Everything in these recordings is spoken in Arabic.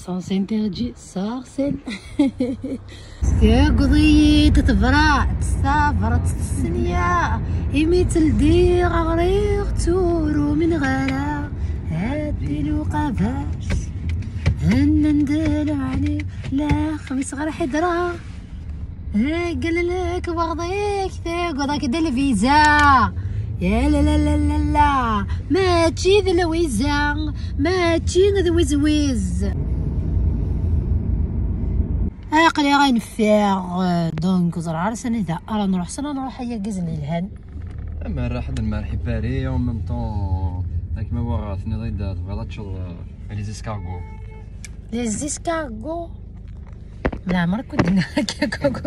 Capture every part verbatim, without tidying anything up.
sens interdit sarcelle. تقضي تتبرع تسافر تسنيا يميتل دير غريغ تورو من غلا هادي الوقفاش هن ندلع عليه لا خميس غير حضرة قال لك بغضيك تقعد كدا الفيزا يا لا لا لا لا لا ما تجي ذا الويزا ما تجي ذا ويزويز اقلي غنفيغ دونك زرع عرسني ذا راه نروح سنه نروح هيا كزني الهن اما راه حد المرحب باري او ميم طون كيما هو ثني ضيد تبغي تشوف لي زيسكارغو لي زيسكارغو لا عمرك كنت درنا هكا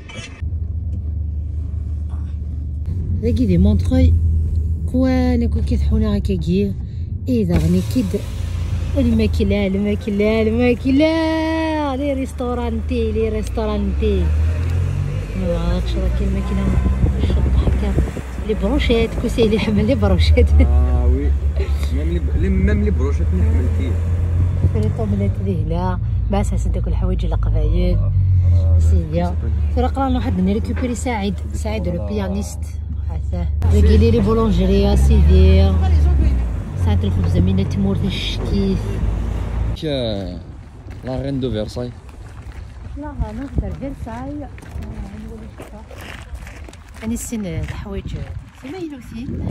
هاكي دي مونطخوي كوانا كون كيطحونا هكاكي اذا غني كيد الماكله الماكله الماكله لي ريستورانتي لي ريستورانتي ما عرفتش راه كاين الماكله نشط هكا لي بروشيت كوسي لي حمل لي بروشيت اه وي ميم لي ميم لي بروشيت نحمل فيه فري طوملات ذهلا باس هاد الحوايج القبايل سيدي فرق رانا واحد نريكوبيري سعيد سعيد لو بيانيست عساه باقي لي لي بولونجيري سيدي ساعة الخبز من تمور الشكيف كا لا غين دو فيرساي لا نقدر فيرساي نقول شوفها اني السن الحوايج سمايلوثين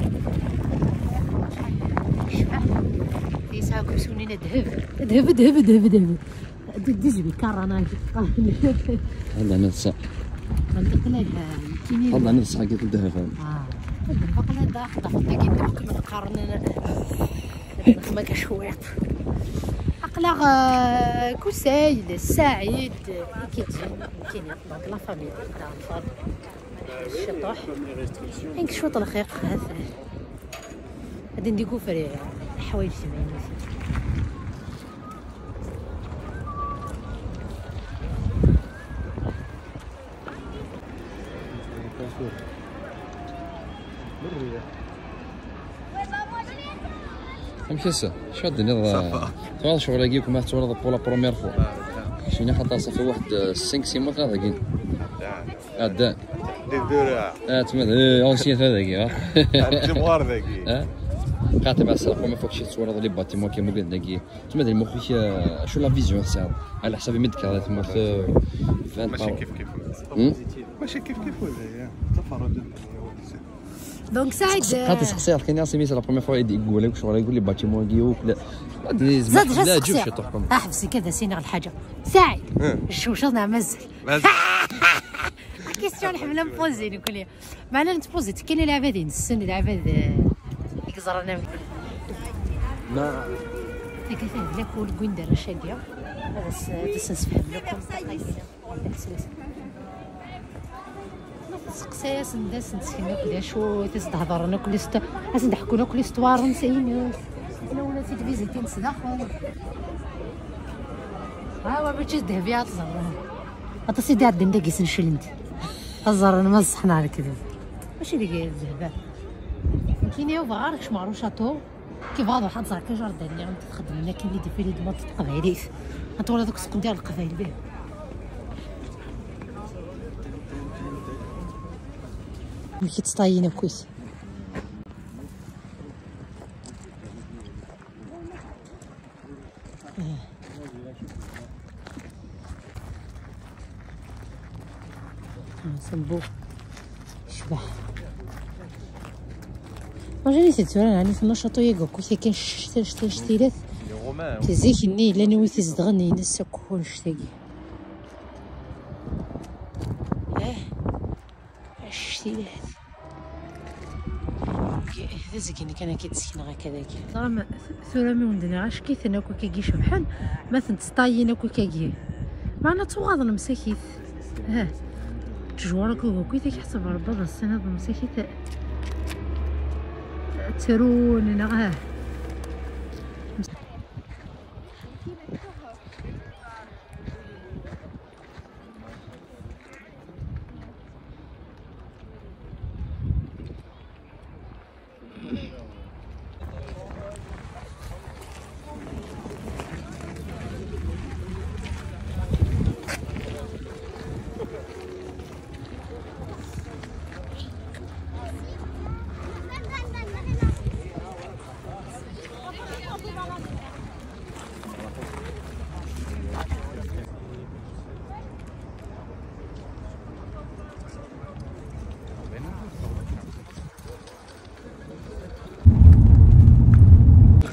شبح يسعى كبسونينا ذهب ذهب ذهب ذهب ذهب ديجبي كارانا هذا انا الصح منطقة لها كيني هذا انا الصح قلت الذهب اه البقلة داخل داخل باقي ممكن نقارن ما كشويط عقلا كوسايل السعيد كيتجي كاين دونك لا فامي تاع الفضل الشطوح يمكن شوط الخيق هذا غادي نديكو فري الحوايج سمعين مكسة شو الدنيا تواضع شغل كيكم ما تواضع بولا بروميير فوا شينا حتى صافي واحد خمسة ستة مو ثلاثة كاين هدا دير دورة اه تما ايه اونسيان هذاك اه الجمهور ذاك اه قاتل مع السلام ما فوق شي تصوير لي باتيمون كيما قلت لك تما دير مخي شو لا فيزيون تاعو على حساب مدك هذا تما ماشي كيف كيف ماشي كيف كيف ولا تفرج دونك سعيد قاتل شخصيات كاين ناس ميس لا بروميير فوا يقول لك شغل يقول لي باتيمون كيوك لا زاد جا لا جوش تحكم احبسي كذا سينا الحاجه سعيد الشوشه نعمزل كيستيون نحملها نبوزي نقول لها معنا نتبوزي كاين العباد السن العباد ديك زرنا ما ديك لك والكويندر شاديه بس بس نفهم لكم سقسايا سنداس نتسكن كدا شو تزهضرنا كل است حاس نضحكونا كل استوار نسينا انا ولا سيد فيزيتي نسداخل ها هو باش الذهبيه تزهر عطا سيدي عاد ندقي سنشلنت الزر انا ما صحنا على كذا ماشي اللي قايل الذهب كاين يا بغارك شمارو شاطو كيف غادو واحد زركا جاردان اللي غنتخدم لنا كاين اللي دير لي دماط القبايليت غنطول هذوك السوق ديال القبايل به ملي تطاينا كويس صنبو شبح واجا نسيت سؤال يعني في النشاط ياكو كوسي كاين شتا شتا شتيلات تزيك ني لا نوي تزدغني نسا كون شتاكي اه الشتيلات هذا زكيني كان كيتسكن هكذاك راه ثورامي وندنا غاش كيثنا كو كيجي شبحان ما تنطاينا كو كيجي معنا توغاضن مساكيت ها تجوارك هو كيف يحسب ربا بس انا بمسكي ترون انا ها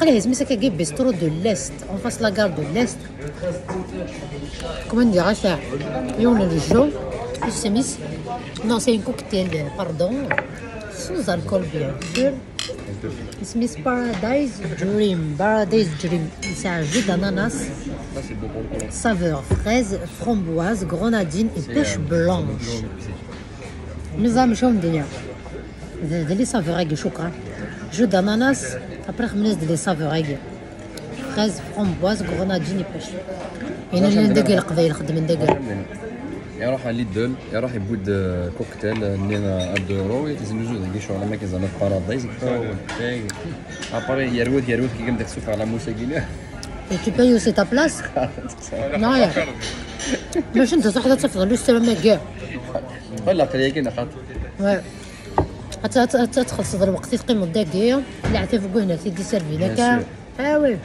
allez, mais c'est que bistro de l'Est, en face de la gare de l'Est. Comment dire ça? Et on a le jeu, c'est mis. Non, c'est un cocktail, pardon, sans alcool bien sûr. C'est mis Paradise Dream, Paradise Dream. C'est un jus d'ananas, saveur fraise, framboise, grenadine et pêche blanche. Mais ça me chauffe bien. Les saveurs شكرا. Jus d'ananas, après خمس ديال les saveurs. Fraise, framboise, grenadine et pêche. يعني اللي ندقل قبيل خدم ندقل. يروح على ليدل يروح يبود كوكتيل اللي ادورو يتزن جوج ديال شو على ما كيزعما بارادايس كاي اباري يروت يروت كي قام داك السوق على موسى كينا. Tu payes aussi ta place? Non يا باش انت صح تفضل السلامة كاع. ولا قليل كاين خاطر. وي حتى تخلص هذا الوقت تقيم الدقيقة اللي عرفتي فوق هنا تيدي سيرفينا كاع. اه وي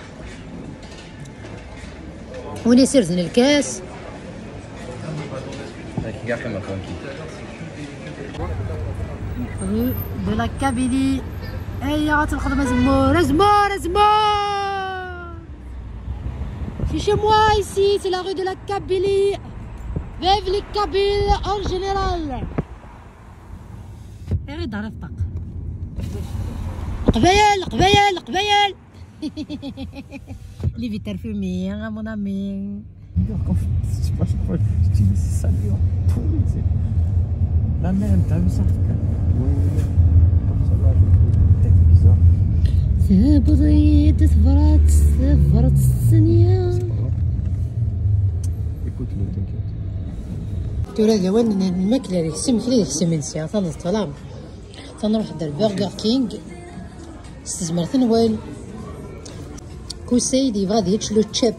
وين يصير زين الكاس كاع كما ترونكي. rue de la Kabylie. هيا غتنخدم زمور زمور زمور. C'est chez moi ici, c'est la rue de la Kabylie. Vive les Kabyles en général. غير دار الطاق. قبايل قبايل قبايل. Les vitres fumées, hein, mon ami. C'est pas chaque fois que je dis, mais c'est ça, lui, en pourri, c'est la même, t'as vu ça? Oui, comme ça, là, je trouve peut-être bizarre. صبريت صبرت صبرت الثانية. Écoute-le, t'inquiète. تولى وين الماكلة اللي كسمت ليه كسمنسيا تنطلع تنروح دار برجر كينغ استثمرت وين كوسيد يبغى يتش لو تشيب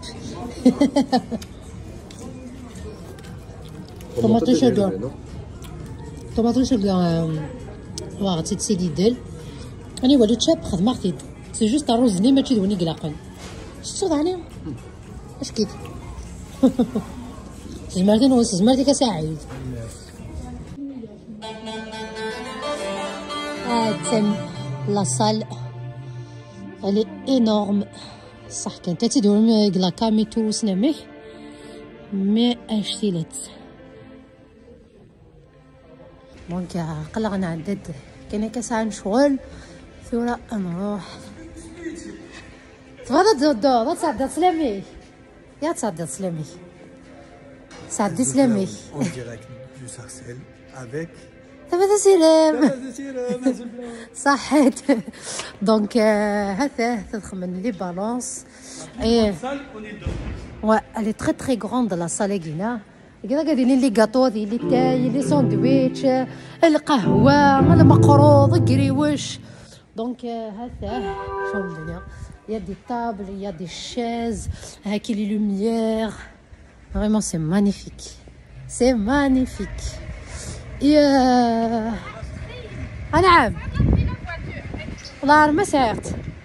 طوماطو شجر طوماطو شجر واغا تسيدي دل أنا ولي تشيب خدمة سي جوست الرز ني ماشي دوني قلاقن شتو عليه اش كيت زمرتين و زمرتي كسعيد هاتم لا سال elle est énorme صح كانت تدور قلاكامي تو سنمح مي اشتيلت دونك قلقنا عدد كاين كساعة شغل ثورة نروح تفضل دو تصعد سلامي يا تصعد سلامي سعدي سلامي En direct du Sarcelles avec تبدا سلام صحيت دونك هذا تدخل لي بالونس اي وا elle est très très grande la salle هنا كذا قاعدين لي غاطو ديال لي تاي لي ساندويتش القهوه المقروض قريوش دونك هذا شوف الدنيا il y a des tables il y a des chaises avec les lumières vraiment c'est magnifique c'est magnifique et euh... نعم والله ما ساعت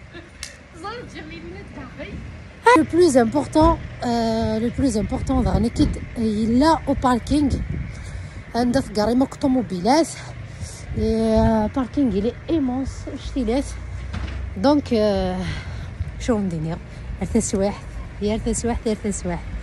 le plus important euh, le plus important راني كيد الا او باركينغ عندك كريمه طوموبيلات باركينغ اللي ايمونس شتيلات دونك شوف الدنيا ثلاث سوايع يا ثلاث سوايع ثلاث سوايع